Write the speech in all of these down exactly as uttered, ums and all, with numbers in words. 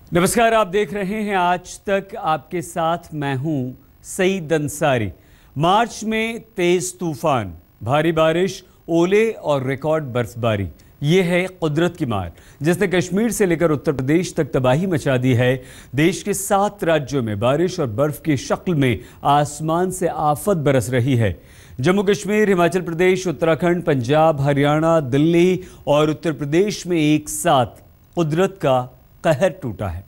नमस्कार, आप देख रहे हैं आज तक। आपके साथ मैं हूं सईद अंसारी। मार्च में तेज तूफान, भारी बारिश, ओले और रिकॉर्ड बर्फबारी, ये है कुदरत की मार जिसने कश्मीर से लेकर उत्तर प्रदेश तक तबाही मचा दी है। देश के सात राज्यों में बारिश और बर्फ की शक्ल में आसमान से आफत बरस रही है। जम्मू कश्मीर, हिमाचल प्रदेश, उत्तराखंड, पंजाब, हरियाणा, दिल्ली और उत्तर प्रदेश में एक साथ कुदरत का कहर टूटा है।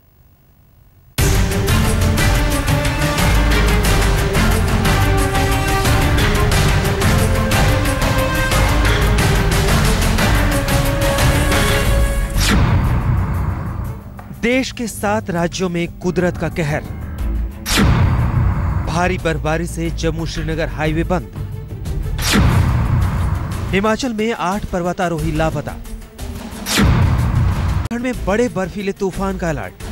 देश के सात राज्यों में कुदरत का कहर। भारी बर्फबारी से जम्मू श्रीनगर हाईवे बंद। हिमाचल में आठ पर्वतारोही लापता। उत्तराखंड में बड़े बर्फीले तूफान का अलर्ट।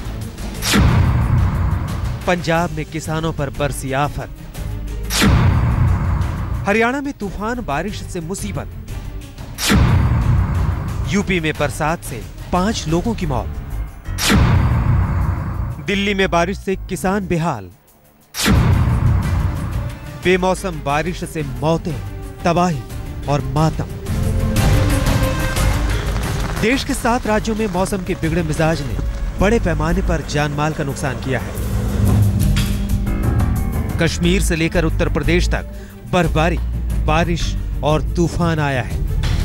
पंजाब में किसानों पर बरसी आफत। हरियाणा में तूफान बारिश से मुसीबत। यूपी में बरसात से पांच लोगों की मौत। दिल्ली में बारिश से किसान बेहाल। बेमौसम बारिश से मौतें, तबाही और मातम। देश के सात राज्यों में मौसम के बिगड़े मिजाज ने बड़े पैमाने पर जानमाल का नुकसान किया है। कश्मीर से लेकर उत्तर प्रदेश तक बर्फबारी, बारिश और तूफान आया है।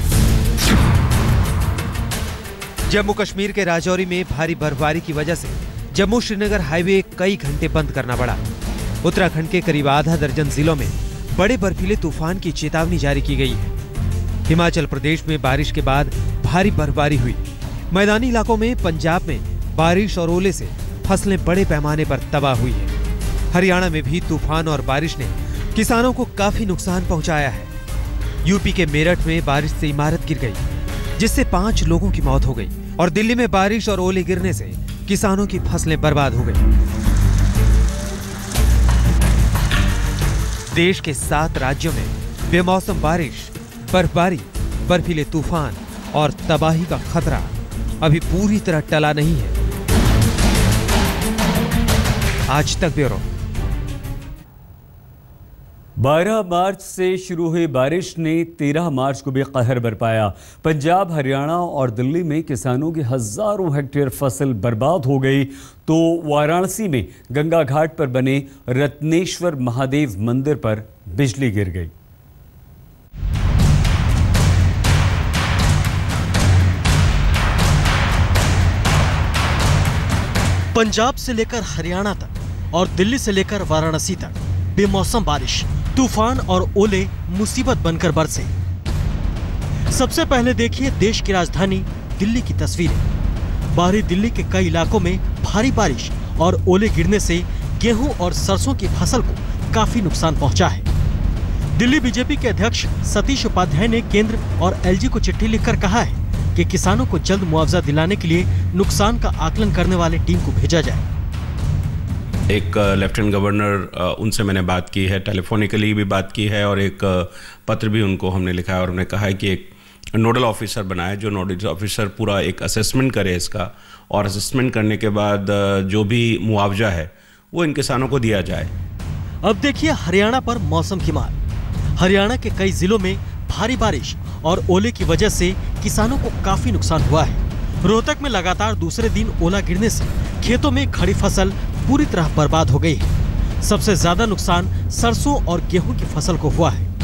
जम्मू कश्मीर के राजौरी में भारी बर्फबारी की वजह से जम्मू श्रीनगर हाईवे कई घंटे बंद करना पड़ा। उत्तराखंड के करीब आधा दर्जन जिलों में बड़े बर्फीले तूफान की चेतावनी जारी की गई है। हिमाचल प्रदेश में बारिश के बाद भारी बर्फबारी हुई। मैदानी इलाकों में पंजाब में बारिश और ओले से फसलें बड़े पैमाने पर तबाह हुई है। हरियाणा में भी तूफान और बारिश ने किसानों को काफी नुकसान पहुंचाया है। यूपी के मेरठ में बारिश से इमारत गिर गई, जिससे पांच लोगों की मौत हो गई। और दिल्ली में बारिश और ओले गिरने से किसानों की फसलें बर्बाद हो गई। देश के सात राज्यों में बेमौसम बारिश, बर्फबारी, बर्फीले तूफान और तबाही का खतरा अभी पूरी तरह टला नहीं है। आज तक ब्यूरो। बारह मार्च से शुरू हुई बारिश ने तेरह मार्च को भी कहर बरपाया। पंजाब, हरियाणा और दिल्ली में किसानों की हजारों हेक्टेयर फसल बर्बाद हो गई, तो वाराणसी में गंगा घाट पर बने रत्नेश्वर महादेव मंदिर पर बिजली गिर गई। पंजाब से लेकर हरियाणा तक और दिल्ली से लेकर वाराणसी तक बेमौसम बारिश, तूफान और ओले मुसीबत बनकर बरसे। सबसे पहले देखिए देश की राजधानी दिल्ली की तस्वीरें। बाहरी दिल्ली के कई इलाकों में भारी बारिश और ओले गिरने से गेहूं और सरसों की फसल को काफी नुकसान पहुंचा है। दिल्ली बीजेपी के अध्यक्ष सतीश उपाध्याय ने केंद्र और एलजी को चिट्ठी लिखकर कहा है कि किसानों को जल्द मुआवजा दिलाने के लिए नुकसान का आकलन करने वाली टीम को भेजा जाए। एक लेफ्टिनेंट गवर्नर, उनसे मैंने बात की है, टेलीफोनिकली भी बात की है, और एक पत्र भी उनको हमने लिखा है और हमने कहा है कि एक नोडल ऑफिसर बनाए, जो नोडल ऑफिसर पूरा एक असेसमेंट करे इसका, और असेसमेंट करने के बाद जो भी मुआवजा है वो इन किसानों को दिया जाए। अब देखिए हरियाणा पर मौसम की मार। हरियाणा के कई जिलों में भारी बारिश और ओले की वजह से किसानों को काफी नुकसान हुआ है। रोहतक में लगातार दूसरे दिन ओला गिरने से खेतों में खड़ी फसल पूरी तरह बर्बाद हो गई है। सबसे ज्यादा नुकसान सरसों और गेहूं की फसल को हुआ है।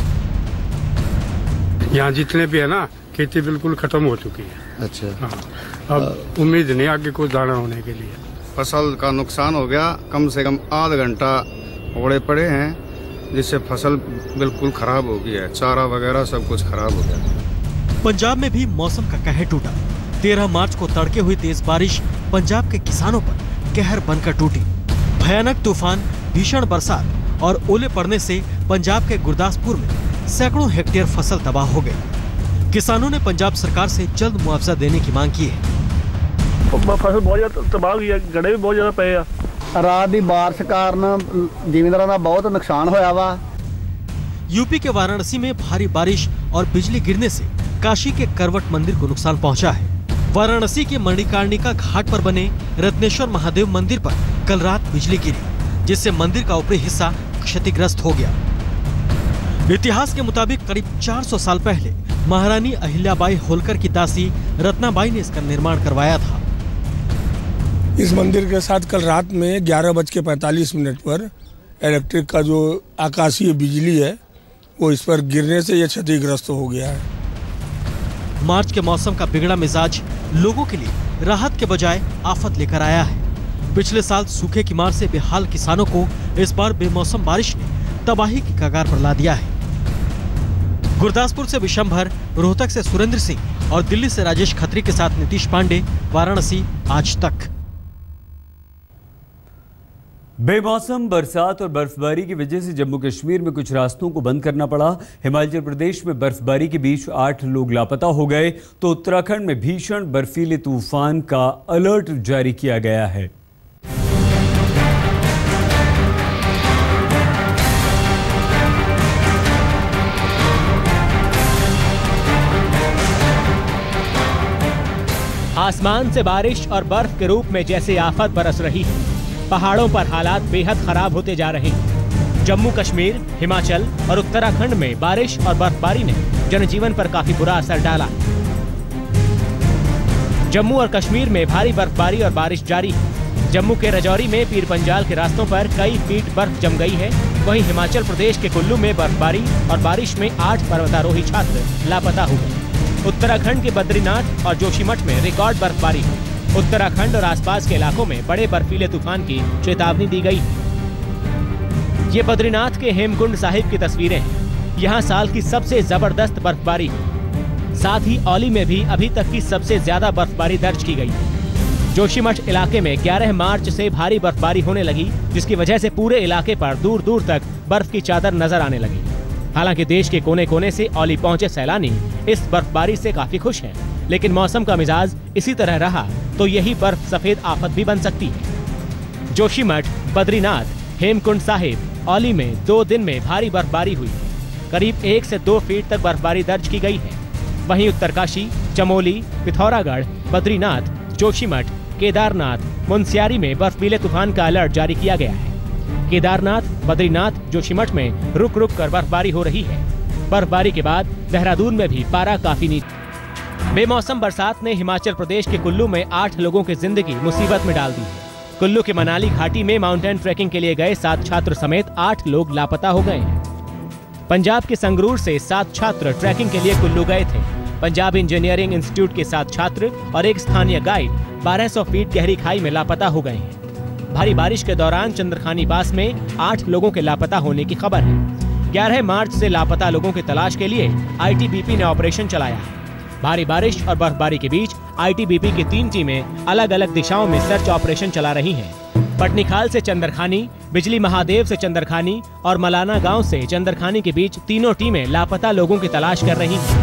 यहाँ जितने भी है ना, खेती बिल्कुल खत्म हो चुकी है। अच्छा, हाँ, अब उम्मीद नहीं आगे कुछ दाना होने के लिए। फसल का नुकसान हो गया, कम से कम आधा घंटा ओले पड़े हैं, जिससे फसल बिल्कुल खराब हो गई है। चारा वगैरह सब कुछ खराब हो गया। पंजाब में भी मौसम का कहर टूटा। तेरह मार्च को तड़के हुई तेज बारिश पंजाब के किसानों पर कहर बनकर टूटी। भयानक तूफान, भीषण बरसात और ओले पड़ने से पंजाब के गुरदासपुर में सैकड़ों हेक्टेयर फसल तबाह हो गई। किसानों ने पंजाब सरकार से जल्द मुआवजा देने की मांग की है। फसल बहुत ज्यादा तबाह हुई है, गड़े भी बहुत ज्यादा पे आ। रात की बारिश कारण जिमींदारों का बहुत नुकसान होया वा। यूपी के वाराणसी में भारी बारिश और बिजली गिरने से काशी के करवट मंदिर को नुकसान पहुंचा है। वाराणसी के मणिकर्णिका घाट पर बने रत्नेश्वर महादेव मंदिर पर कल रात बिजली गिरी, जिससे मंदिर का ऊपरी हिस्सा क्षतिग्रस्त हो गया। इतिहास के मुताबिक करीब चार सौ साल पहले महारानी अहिल्याबाई होलकर की दासी रत्नाबाई ने इसका निर्माण करवाया था। इस मंदिर के साथ कल रात में ग्यारह बज के पैंतालीस मिनट पर इलेक्ट्रिक का जो आकाशीय बिजली है वो इस पर गिरने से यह क्षतिग्रस्त हो गया है। मार्च के मौसम का बिगड़ा मिजाज लोगों के लिए राहत के बजाय आफत लेकर आया है। पिछले साल सूखे की मार से बेहाल किसानों को इस बार बेमौसम बारिश ने तबाही की कगार पर ला दिया है। गुरदासपुर से विशंभर, रोहतक से सुरेंद्र सिंह और दिल्ली से राजेश खत्री के साथ नीतीश पांडे, वाराणसी आज तक। बेमौसम बरसात और बर्फबारी की वजह से जम्मू कश्मीर में कुछ रास्तों को बंद करना पड़ा। हिमाचल प्रदेश में बर्फबारी के बीच आठ लोग लापता हो गए, तो उत्तराखंड में भीषण बर्फीले तूफान का अलर्ट जारी किया गया है। आसमान से बारिश और बर्फ के रूप में जैसे आफत बरस रही है। पहाड़ों पर हालात बेहद खराब होते जा रहे हैं। जम्मू कश्मीर, हिमाचल और उत्तराखंड में बारिश और बर्फबारी ने जनजीवन पर काफी बुरा असर डाला। जम्मू और कश्मीर में भारी बर्फबारी और बारिश जारी है। जम्मू के राजौरी में पीर पंजाल के रास्तों पर कई फीट बर्फ जम गई है। वहीं हिमाचल प्रदेश के कुल्लू में बर्फबारी और बारिश में आठ पर्वतारोही छात्र लापता हो गए। उत्तराखंड के बद्रीनाथ और जोशीमठ में रिकॉर्ड बर्फबारी हुई। उत्तराखंड और आसपास के इलाकों में बड़े बर्फीले तूफान की चेतावनी दी गई है। ये बद्रीनाथ के हेमकुंड साहिब की तस्वीरें हैं। यहाँ साल की सबसे जबरदस्त बर्फबारी है। साथ ही औली में भी अभी तक की सबसे ज्यादा बर्फबारी दर्ज की गई है। जोशीमठ इलाके में ग्यारह मार्च से भारी बर्फबारी होने लगी, जिसकी वजह से पूरे इलाके पर दूर दूर तक बर्फ की चादर नजर आने लगी। हालांकि देश के कोने कोने से औली पहुंचे सैलानी इस बर्फबारी से काफी खुश हैं, लेकिन मौसम का मिजाज इसी तरह रहा तो यही बर्फ सफेद आफत भी बन सकती है। जोशीमठ, बद्रीनाथ, हेमकुंड साहिब, औली में दो दिन में भारी बर्फबारी हुई। करीब एक से दो फीट तक बर्फबारी दर्ज की गई है। वहीं उत्तरकाशी, चमोली, पिथौरागढ़, बद्रीनाथ, जोशीमठ, केदारनाथ, मुनस्यारी में बर्फीले तूफान का अलर्ट जारी किया गया है। केदारनाथ, बद्रीनाथ, जोशीमठ में रुक रुक कर बर्फबारी हो रही है। बर्फबारी के बाद देहरादून में भी पारा काफी नीचे। बेमौसम बरसात ने हिमाचल प्रदेश के कुल्लू में आठ लोगों की जिंदगी मुसीबत में डाल दी है। कुल्लू के मनाली घाटी में माउंटेन ट्रैकिंग के लिए गए सात छात्र समेत आठ लोग लापता हो गए हैं। पंजाब के संगरूर से सात छात्र ट्रैकिंग के लिए कुल्लू गए थे। पंजाब इंजीनियरिंग इंस्टीट्यूट के सात छात्र और एक स्थानीय गाइड बारह सौ फीट गहरी खाई में लापता हो गए हैं। भारी बारिश के दौरान चंद्रखानी पास में आठ लोगों के लापता होने की खबर है। ग्यारह मार्च से लापता लोगों की तलाश के लिए आई टी बी पी ने ऑपरेशन चलाया है। भारी बारिश और बर्फबारी के बीच आई टी बी पी की तीन टीमें अलग अलग दिशाओं में सर्च ऑपरेशन चला रही हैं। पटनीखाल से चंदरखानी, बिजली महादेव से चंदरखानी और मलाना गांव से चंदरखानी के बीच तीनों टीमें लापता लोगों की तलाश कर रही हैं।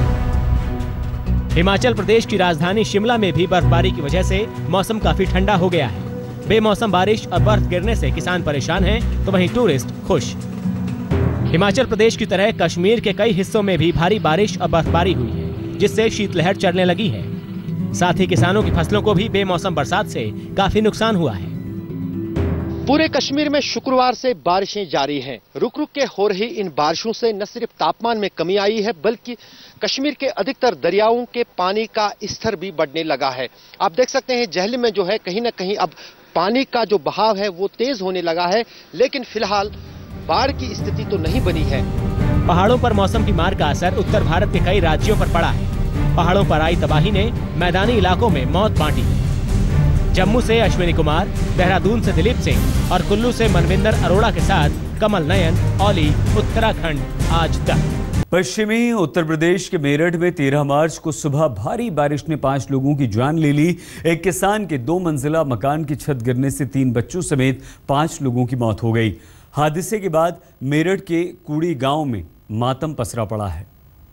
हिमाचल प्रदेश की राजधानी शिमला में भी बर्फबारी की वजह से मौसम काफी ठंडा हो गया है। बेमौसम बारिश और बर्फ गिरने से किसान परेशान हैं, तो वहीं टूरिस्ट खुश। हिमाचल प्रदेश की तरह कश्मीर के कई हिस्सों में भी भारी बारिश और बर्फबारी हुई है, जिससे शीतलहर चलने लगी है। साथ ही किसानों की फसलों को भी बेमौसम बरसात से काफी नुकसान हुआ है। पूरे कश्मीर में शुक्रवार से बारिशें जारी हैं। रुक रुक के हो रही इन बारिशों से न सिर्फ तापमान में कमी आई है, बल्कि कश्मीर के अधिकतर दरियाओं के पानी का स्तर भी बढ़ने लगा है। आप देख सकते हैं जहलम में जो है कहीं न कहीं अब पानी का जो बहाव है वो तेज होने लगा है, लेकिन फिलहाल बाढ़ की स्थिति तो नहीं बनी है। पहाड़ों पर मौसम की मार का असर उत्तर भारत के कई राज्यों पर पड़ा है। पहाड़ों पर आई तबाही ने मैदानी इलाकों में मौत बांटी है। जम्मू से अश्विनी कुमार, देहरादून से दिलीप सिंह और कुल्लू से मनविंदर अरोड़ा के साथ कमल नयन, औली, उत्तराखंड आज तक। पश्चिमी उत्तर प्रदेश के मेरठ में तेरह मार्च को सुबह भारी बारिश ने पांच लोगों की जान ले ली। एक किसान के दो मंजिला मकान की छत गिरने से तीन बच्चों समेत पांच लोगों की मौत हो गई। हादसे के बाद मेरठ के कूड़ी गांव में मातम पसरा पड़ा है।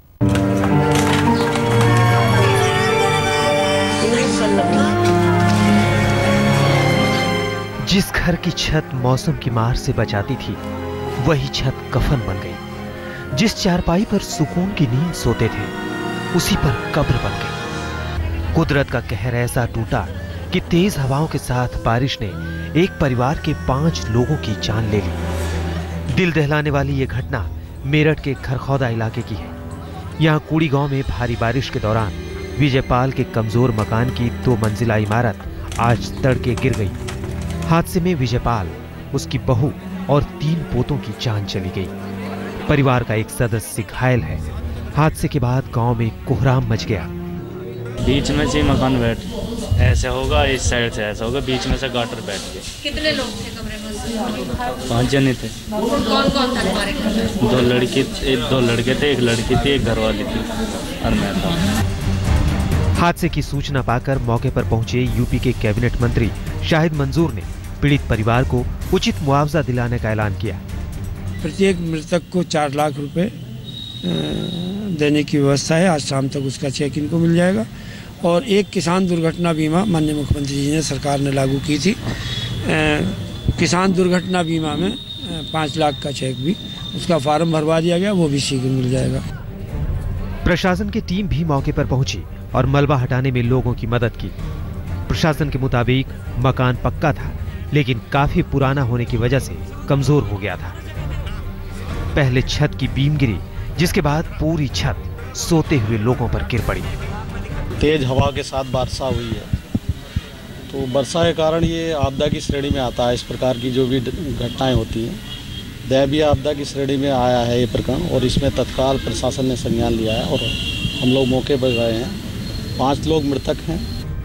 जिस घर की छत मौसम की मार से बचाती थी, वही छत कफन बन गई। जिस चारपाई पर सुकून की नींद सोते थे, उसी पर कब्र बन गई। कुदरत का कहर ऐसा टूटा कि तेज हवाओं के साथ बारिश ने एक परिवार के पांच लोगों की जान ले ली। दिल दहलाने वाली ये घटना मेरठ के खरखौदा इलाके की है। यहाँ कूड़ी गांव में भारी बारिश के दौरान विजयपाल के कमजोर मकान की दो मंजिला इमारत आज तड़के गिर गई। हादसे में विजयपाल, उसकी बहू और तीन पोतों की जान चली गई। परिवार का एक सदस्य घायल है। हादसे के बाद गांव में कोहराम मच गया। बीच में से मकान बैठ ऐसे होगा, इस साइड से ऐसा होगा, बीच में से गाटर बैठ गए। कितने लोग थे कमरे में? पांच जने थे। कौन कौन था तुम्हारे घर में? दो लड़की, एक दो लड़के थे, एक लड़की थी, एक घरवाली थी और मैं था। हादसे की सूचना पाकर मौके पर पहुंचे यूपी के कैबिनेट मंत्री शाहिद मंजूर ने पीड़ित परिवार को उचित मुआवजा दिलाने का ऐलान किया। प्रत्येक मृतक को चार लाख रुपए देने की व्यवस्था है। आज शाम तक उसका चेक इनको मिल जाएगा। और एक किसान दुर्घटना बीमा माननीय मुख्यमंत्री जी ने, सरकार ने लागू की थी। किसान दुर्घटना बीमा में पाँच लाख का चेक भी, उसका फार्म भरवा दिया गया, वो भी शीघ्र मिल जाएगा। प्रशासन की टीम भी मौके पर पहुंची और मलबा हटाने में लोगों की मदद की। प्रशासन के मुताबिक मकान पक्का था, लेकिन काफी पुराना होने की वजह से कमजोर हो गया था। पहले छत की बीम गिरी, जिसके बाद पूरी छत सोते हुए लोगों पर गिर पड़ी। तेज हवा के साथ वर्षा हुई है, तो वर्षा के कारण ये आपदा की श्रेणी में आता है। इस प्रकार की जो भी घटनाएं होती हैं, दैवीय आपदा की श्रेणी में आया है ये प्रकरण, और इसमें तत्काल प्रशासन ने संज्ञान लिया है और हम लोग मौके पर गए हैं। पांच लोग मृतक हैं।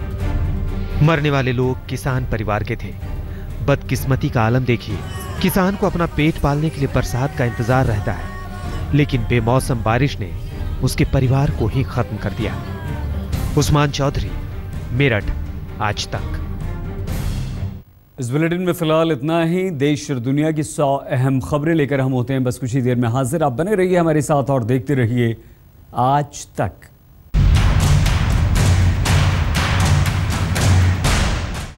मरने वाले लोग किसान परिवार के थे। बदकिस्मती का आलम देखिए, किसान को अपना पेट पालने के लिए बरसात का इंतजार रहता है, लेकिन बेमौसम बारिश ने उसके परिवार को ही खत्म कर दिया। उस्मान चौधरी, मेरठ, आज तक। इस बुलेटिन में फिलहाल इतना ही। देश और दुनिया की सौ अहम खबरें लेकर हम होते हैं बस कुछ ही देर में हाजिर। आप बने रहिए हमारे साथ और देखते रहिए आज तक।